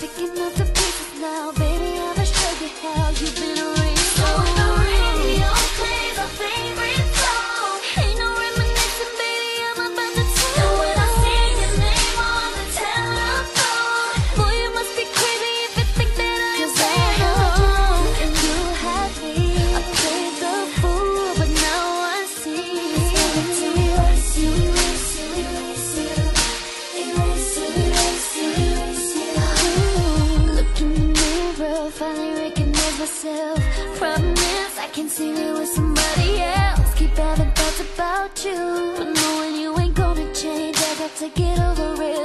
picking up the pieces now. Baby, I'ma show you how. You've been erased. So the radio plays our favorite song. ain't no reminiscing, baby, I'm about to tell And you. when I see your name on the telephone, Boy, you must be crazy if you think that I am 'cause I saying held wrong. you And you had me. I played the fool, but now I see. it's better to erase you, erase you, erase you, erase you, erase you, erase you. Look in the mirror, finally recognize myself. Promise I can see me with somebody else. Keep having thoughts about you, but knowing you ain't gonna change, I got to get over it.